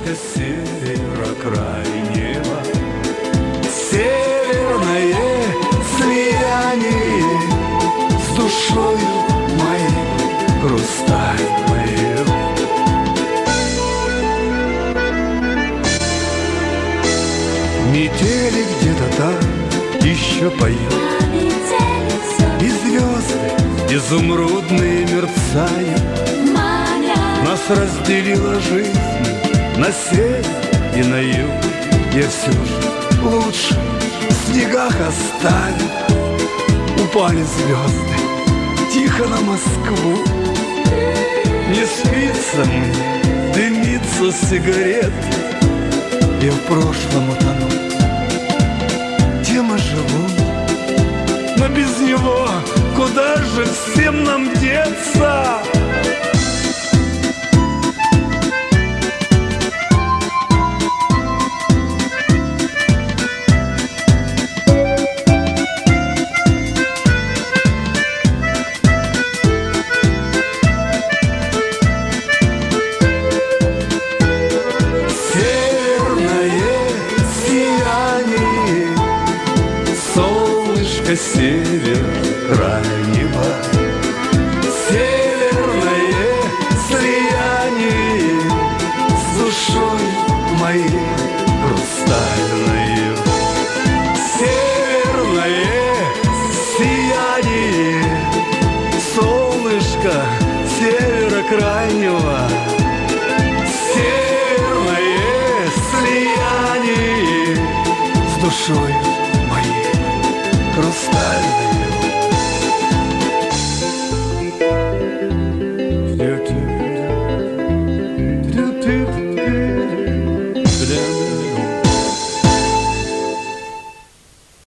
Солнышко севера крайнего, северное слияние с душою моей хрустальной. Метели где-то там еще поют, и звезды изумрудные мерцают. Нас разделила жизнь на север и на юг. Я все же лучше в снегах оставил. Упали звезды тихо на Москву. Не спится мне, дымится сигарет. Я в прошлом утону, тем и живу. Но без него куда же всем нам деться? Солнышко север крайнего, северное слияние с душой моей хрустальной. Северное сияние, солнышко севера крайнего, северное слияние с душой хрустальной. Do do do do do do do.